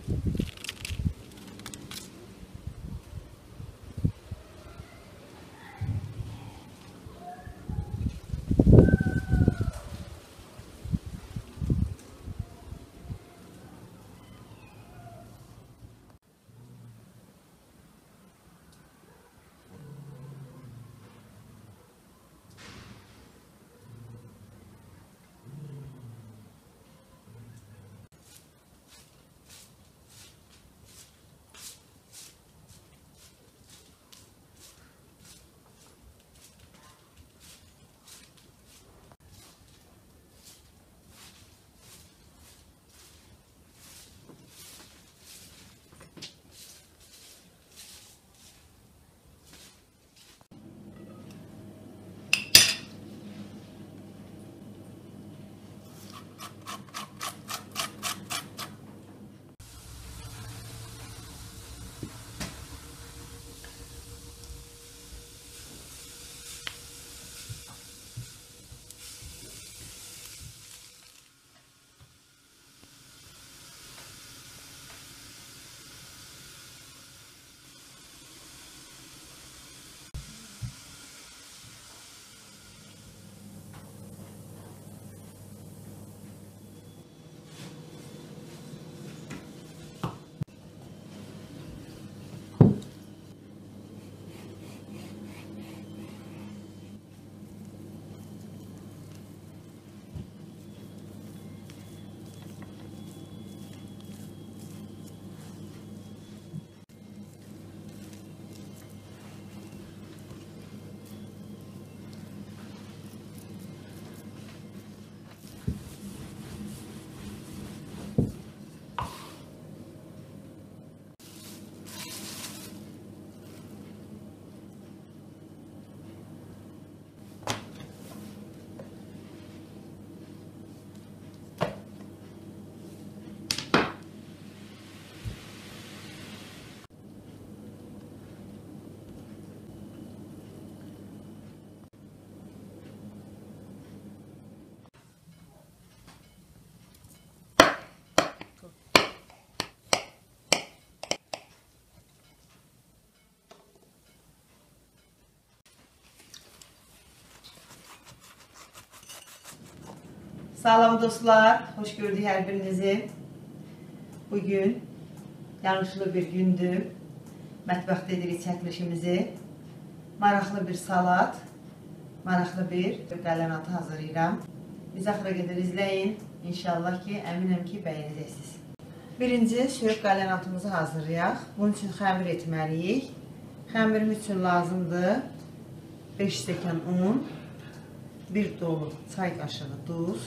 Salam dostlar, hoş gördük her birinizi. Bugün yanlışlı bir gündür. Mətbəxdə edirik çəkilişimizi. Maraqlı bir salat, maraqlı bir qəlyanatı hazırlayıram. Bizi axıra qədər izləyin. İnşallah ki, əminəm ki, bəyənəcəksiniz. Birinci söyüq qəlyanatımızı hazırlayaq. Bunun üçün xəmir etməliyik. Xəmirim üçün lazımdır 5 stəkan un, 1 dolu çay qaşığı duz,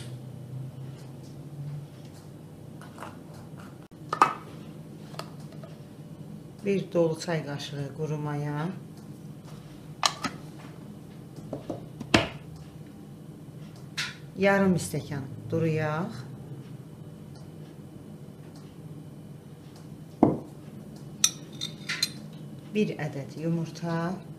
1 dolu çay qaşığı quru maya, yarım stəkan duru yağ, 1 ədəd yumurta,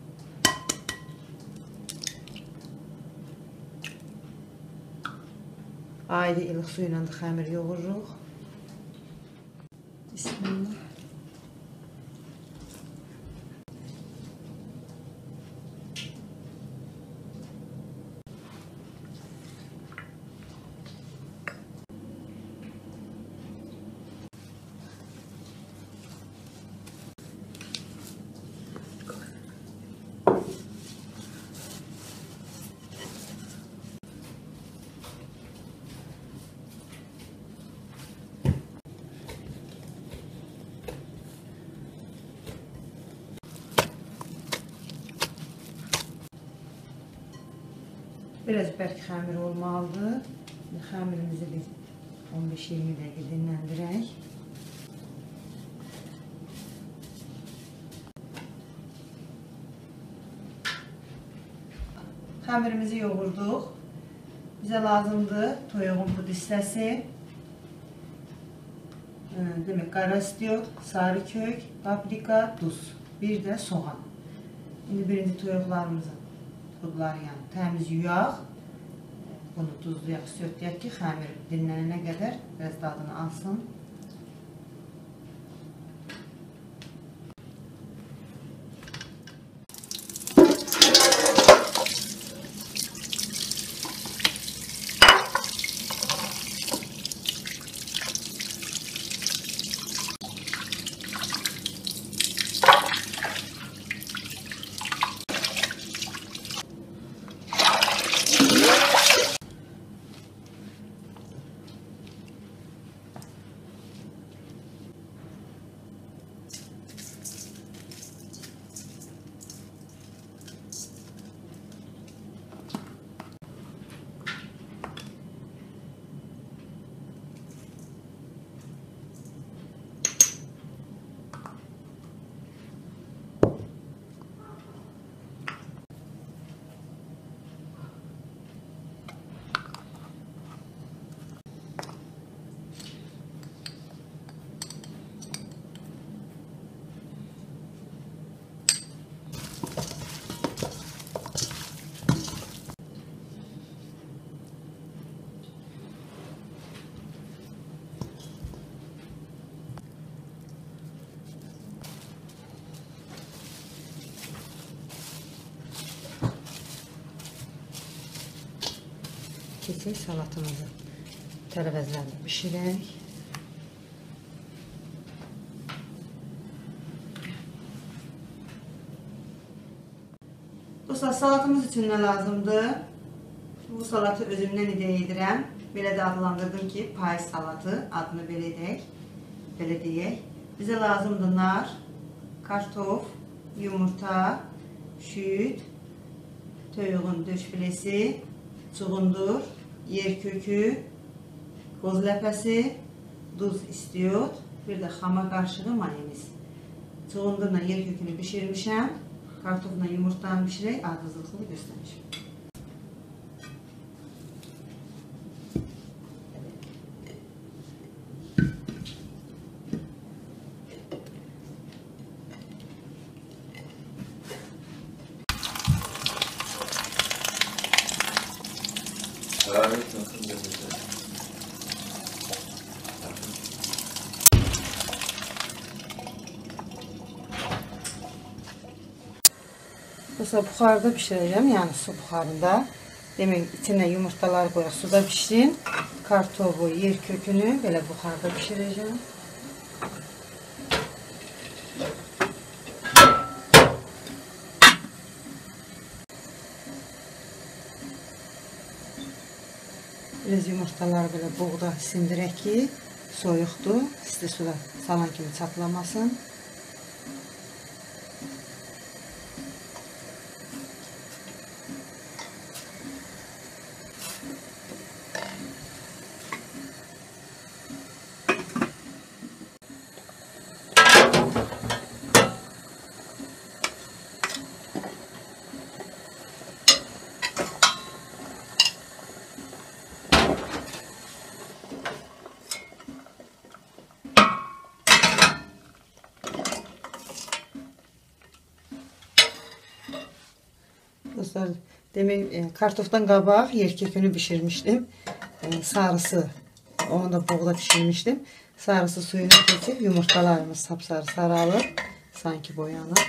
ayrı ilıq su ilə də xəmir yoğururuq. Bismillah. Biraz bərk xəmir olmalıdır. Xəmirimizi bir 15-20 dəqiqə dinləndirək. Xəmirimizi yoğurduq. Bizə lazımdır toyuğun bu hissəsi, demək qara istiot, sarı kök, paprika, duz, bir də soğan. İndi birinci toyuqlarımızı pudları yəni təmiz yuyaq. Bunu duzlayaq, sötləyək ki, xəmir dinlənənə qədər biraz dadını alsın. keçək salatımızı. Tərəvəzlərini bişirək. Dostlar, salatımız üçün nə lazımdır? Bu salatı özümdən ideya edirəm. Belə də adlandırdım ki, payız salatı adını belə edək. Belə deyək. Bizə lazımdır nar, kartof, yumurta, şüd, toyuğun döş filesi, çuğundur, yer kökü, qoz ləpəsi, duz istiyot, bir də xama qarışığı mayonez. Çuğundurla yer kökünü bişirmişəm. Kartofla yumurtanı bişirək, ağızlıqlı göstərmişəm. Mesela buxarda pişirəcəm, yəni su buxarında. Demək, içine yumurtalar qoyaq, suda pişsin. Kartofu, yer kökünü belə buxarda pişirəcəm. Biraz yumurtaları belə buğda sindirək ki, soyuqdur. İsti suda salan kimi çatlamasın. Dostlar, demek kartoftan qabaq yer kökünü pişirmiştim. Sarısı, onu da buğda pişirmiştim. Sarısı suyunu keçib yumurtalarımız sapsarı saralır. Sanki boyanır.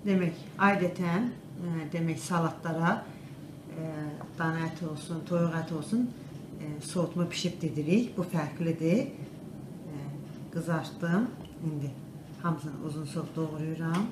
Demək, adətən demək salatlara dana əti olsun, toyuq əti olsun soğutma bişib dedirik. Bu fərqlidir. Qızartdım. İndi hamısını uzun soğuk doğrayıram.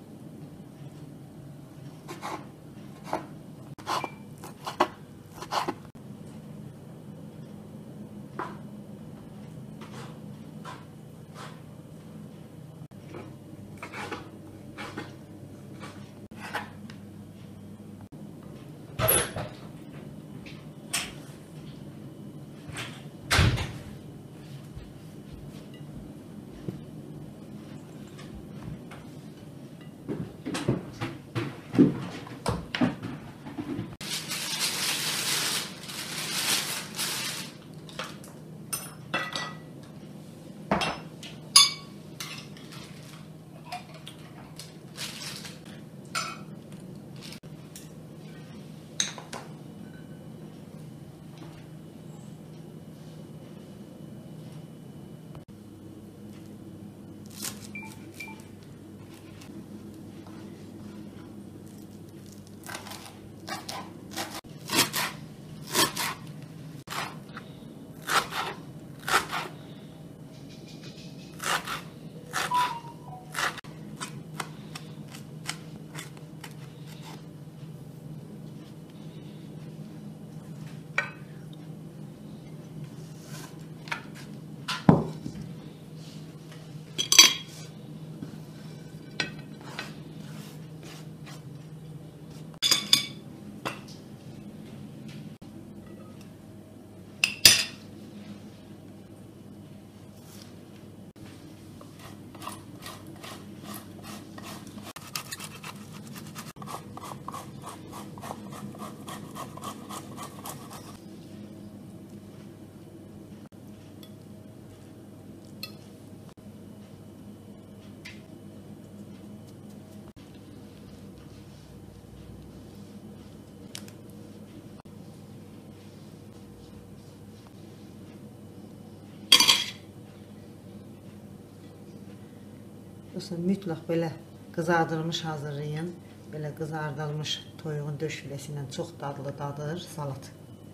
Dostlar, mütləq belə qızardılmış hazırlayın. Belə qızardılmış toyuğun döş filəsi ilə çox dadlı dadır salat.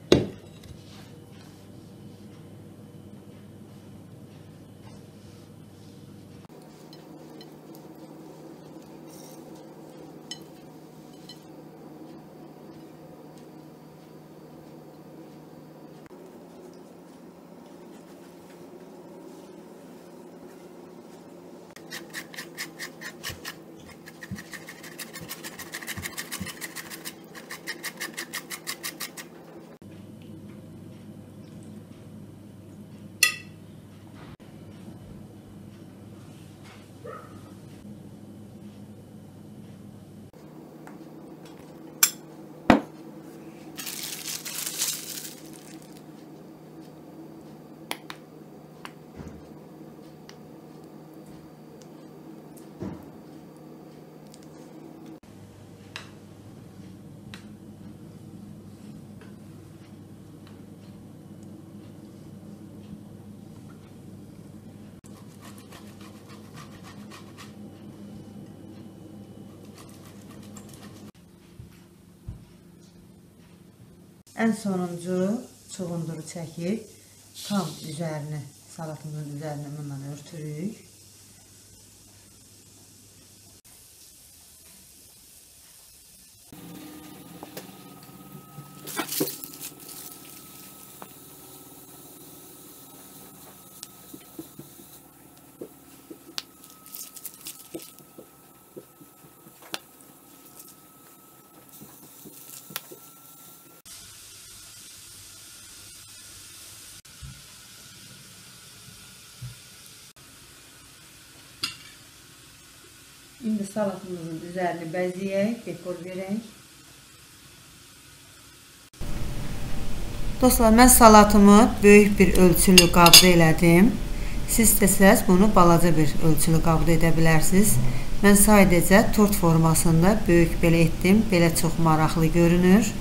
Ən sonuncu çuğunduru çəkib tam üzərini, salatımızın üzərini bununla örtürük. İndi salatımızın üzərini bəzəyək, dekor verək. Dostlar, mən salatımı böyük bir ölçülü qabda elədim. Siz istəsəz bunu balaca bir ölçülü qabda edə bilərsiniz. Mən sadəcə tort formasında böyük belə etdim. Belə çox maraqlı görünür.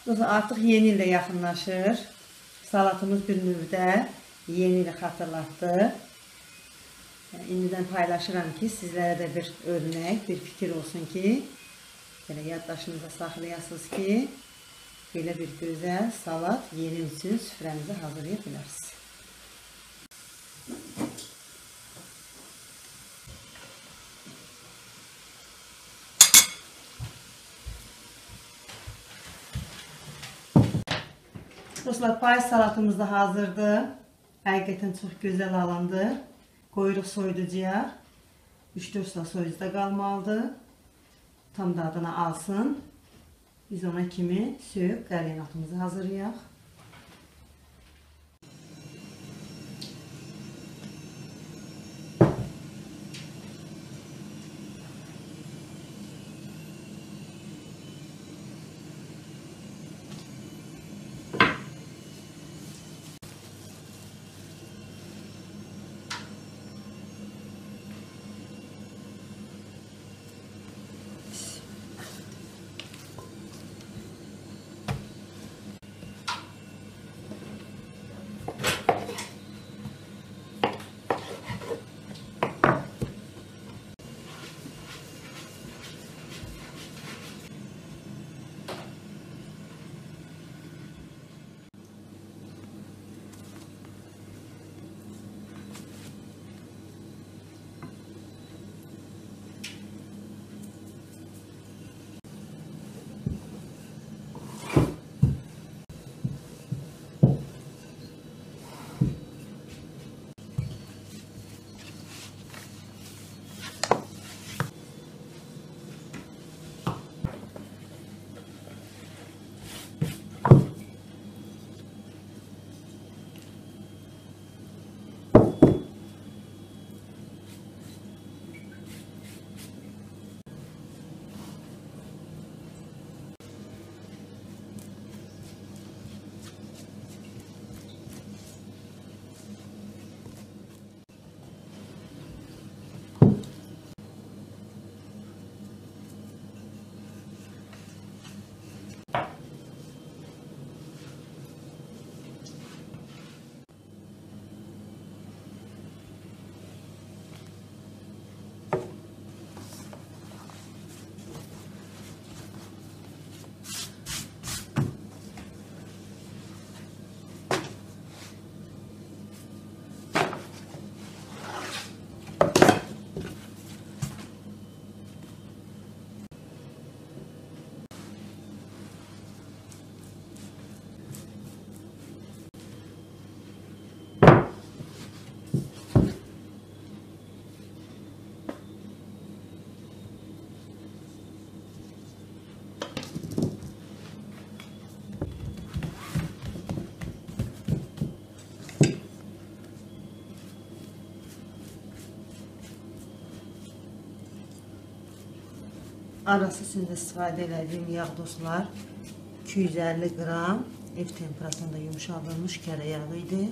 Dostlar, artıq yeni illə yaxınlaşır. Salatımız bir növdə yeni ili xatırlatdı. İndidən paylaşıram ki, sizlərə də bir örnək, bir fikir olsun ki, belə yaddaşınıza saxlayasınız ki, belə bir gözəl salat yeni il üçün süfrənizi hazırlaya bilərsiniz. Dostlar, payız salatımız da hazırdır. Həqiqətən çox gözəl alındı. Qoyuruq soyuducuya. 3-4 saat soyuducuda qalmalıdır. Tam dadını alsın. Biz ona kimi söyüb qəlinatımızı hazırlayaq. Arası içində istifadə edəcəyim yağ dostlar 250 qram ev temperaturunda yumuşadılmış kərə yağı idi.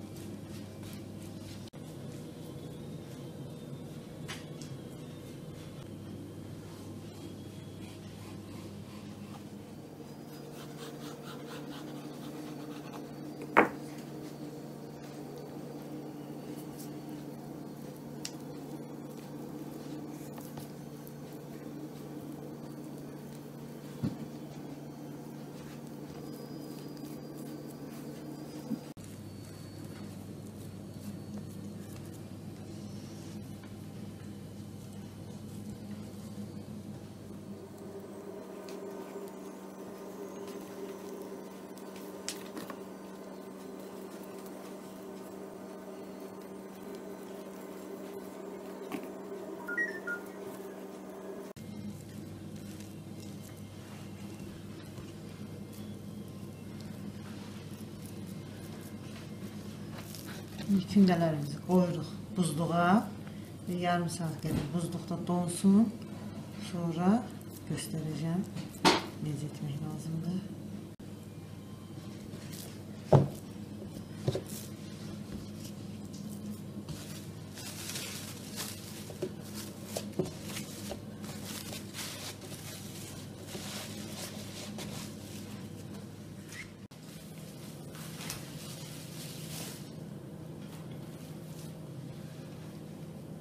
Kündələrimizi qoyuruq buzluğa və yarım saat qədər buzluqda donsun. Sonra göstərəcəm necə etmək lazımdır.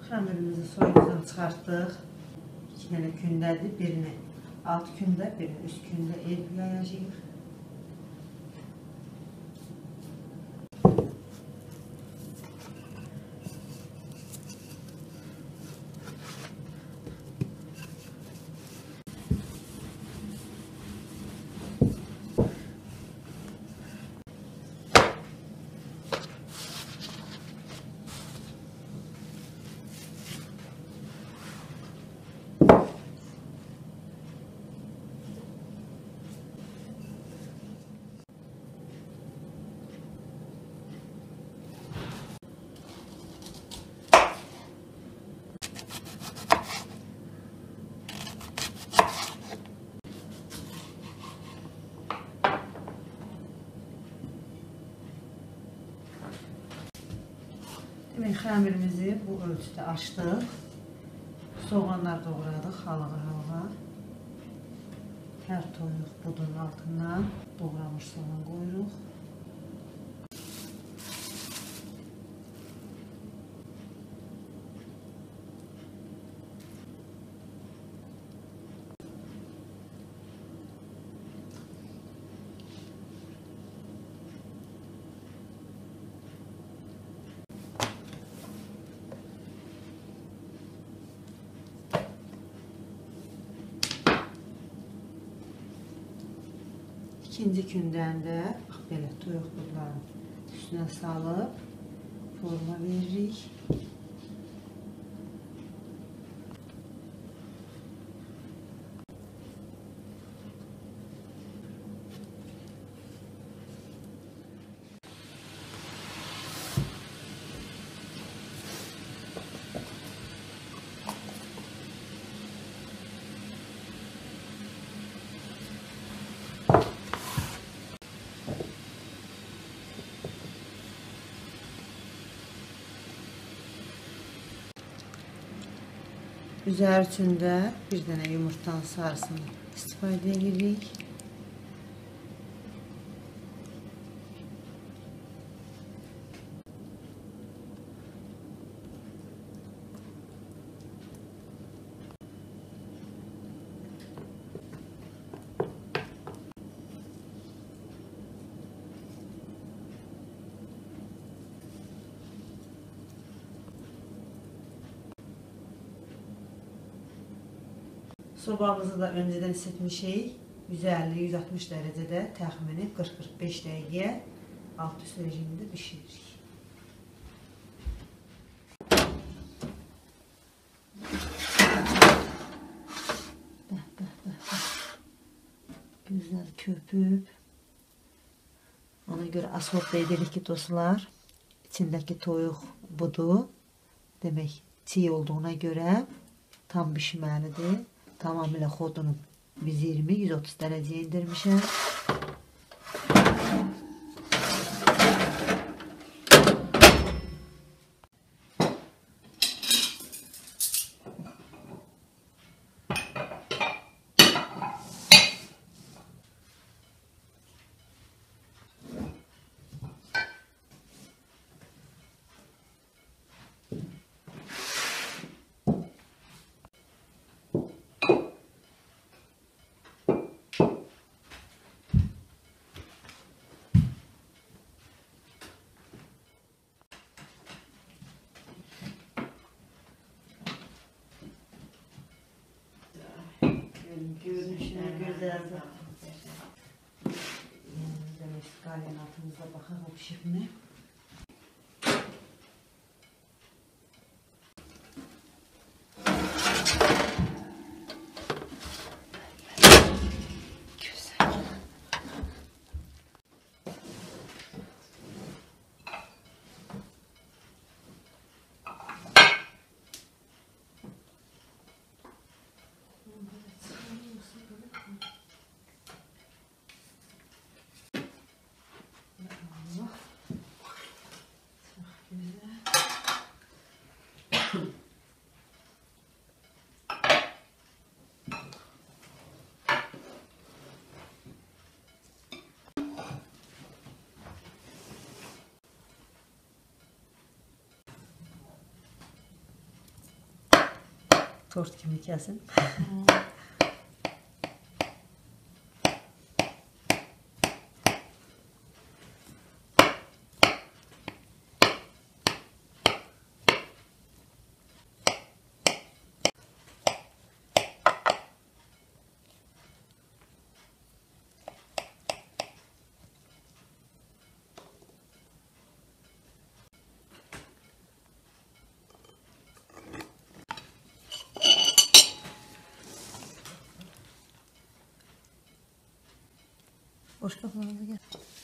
Xəmirimizi soyumuzdan çıxartdıq. 2 dənə kündədir. Birini alt kündə, birini üst kündə yayacağıq. Demək, xəmirimizi bu ölçüdə açdıq. Soğanlar doğradıq halığa-halığa. Hər toyuq budun altından doğramış soğan qoyuruq. İkinci gündən də belə toyuq budlarını üstünə salıb forma veririk. Üzəri üçün də bir dənə yumurtanın sarısını istifadə edirik. Sobamızı da önceden ısıtmışıq. 150-160 derecede təxmini 40-45 dəqiqə alt üst rejimində bişiririk. Gözlər köpüb. Ona görə asfaltda edirik ki dostlar, içindəki toyuq budu, demək çiğ olduğuna görə tam bişməlidir. Tamamıyla xodunu 120-130 dereceye indirmişim. Görünüşüne gözlerinde yanımızda meskalyen altımızda bakar o pişirme. Tort kimi kəsin. Boş qapılarınızı gəl.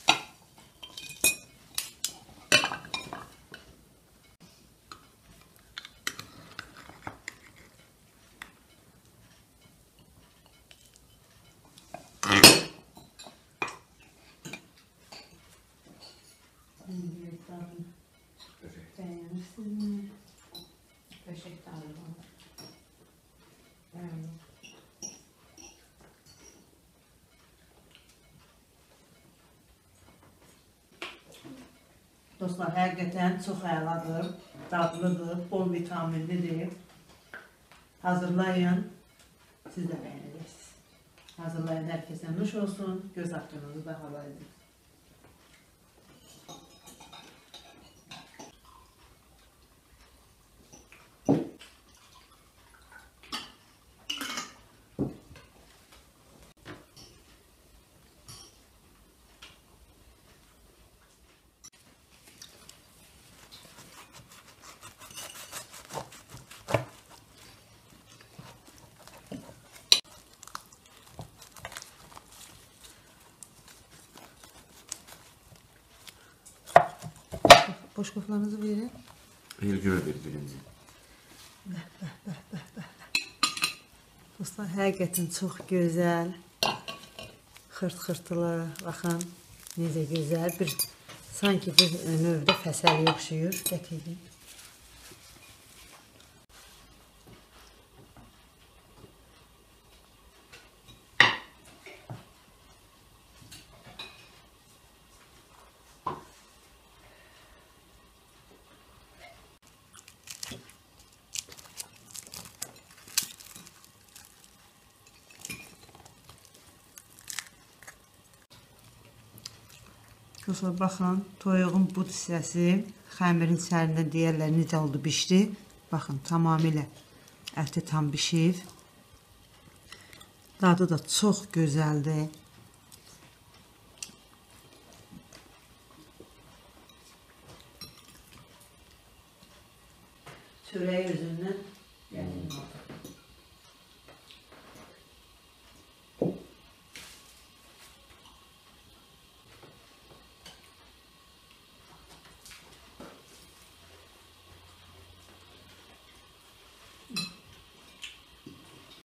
Beğenirsin. Köşek de alalım. Dostlar, həqiqətən çox əladır, dadlıdır, bol vitaminlidir. Hazırlayın, siz də bəyənəcəksiniz. Hazırlayın, hər kəsə nuş olsun, göz haqqınızı da hava edin. Boş qapılarınızı verin. Elgöre ver birinci. Dostlar, həqiqətən çox gözəl, xırt-xırtılı, baxın, necə gözəl, sanki bir növdə fəsəliyə oxşuyur, gətirin. Dostlar, baxın, toyuğun but hissəsi xəmirin içərindən deyərlər necə oldu, bişdi. Baxın, tamamilə əti tam bişir. Dadı da çox gözəldir. Çörəyi özündən gətirin.